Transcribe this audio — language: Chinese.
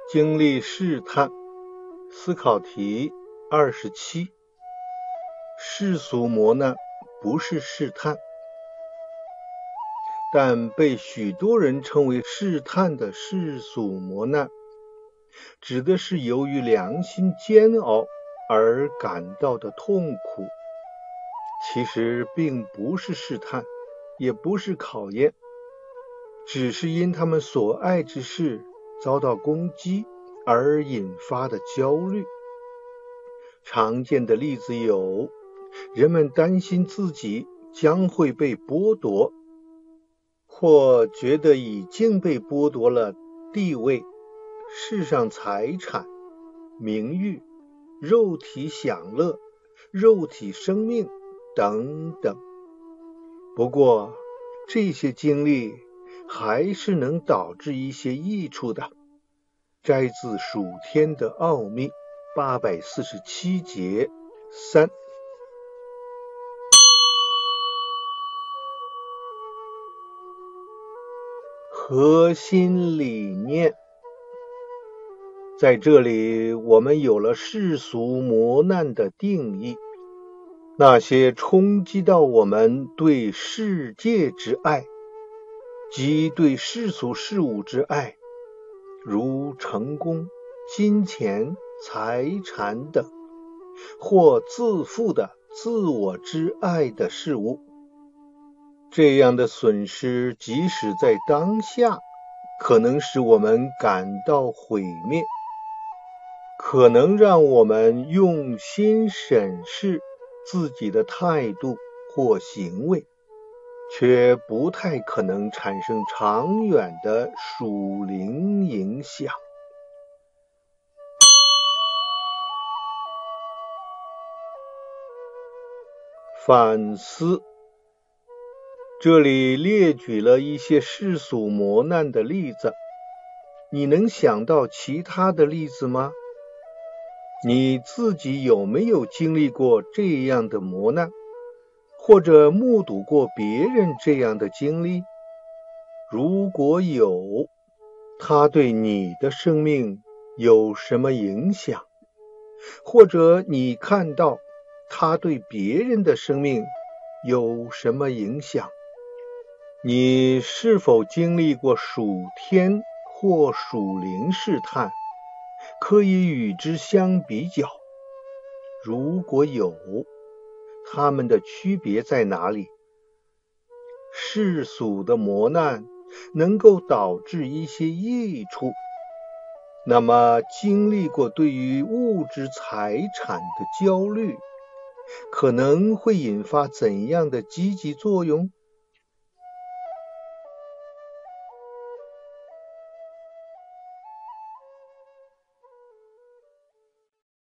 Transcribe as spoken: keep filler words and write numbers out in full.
经历试探。思考题二十七。世俗磨难不是试探，但被许多人称为试探的世俗磨难，指的是由于良心煎熬而感到的痛苦。其实并不是试探，也不是考验，只是因他们所爱之事遭到攻击而引发的焦虑。常见的例子有，人们担心自己将会被剥夺，或觉得已经被剥夺了地位、世上财产、名誉、肉体享乐、肉体生命等等。不过，这些经历还是能导致一些益处的。摘自《属天的奥秘》八百四十七节三。核心理念。在这里，我们有了世俗磨难的定义，那些冲击到我们对世界之爱，即对世俗事物之爱，如成功、金钱、财产等，或自负的自我之爱的事物。这样的损失即使在当下，可能使我们感到毁灭，可能让我们用心审视自己的态度或行为，却不太可能产生长远的属灵影响。反思。这里列举了一些世俗磨难的例子，你能想到其他的例子吗？你自己有没有经历过这样的磨难，或者目睹过别人这样的经历？如果有，它对你的生命有什么影响？或者你看到它对别人的生命有什么影响？你是否经历过属天或属灵试探，可以与之相比较？如果有，它们的区别在哪里？世俗的磨难能够导致一些益处，那么经历过对于物质财产的焦虑，可能会引发怎样的积极作用？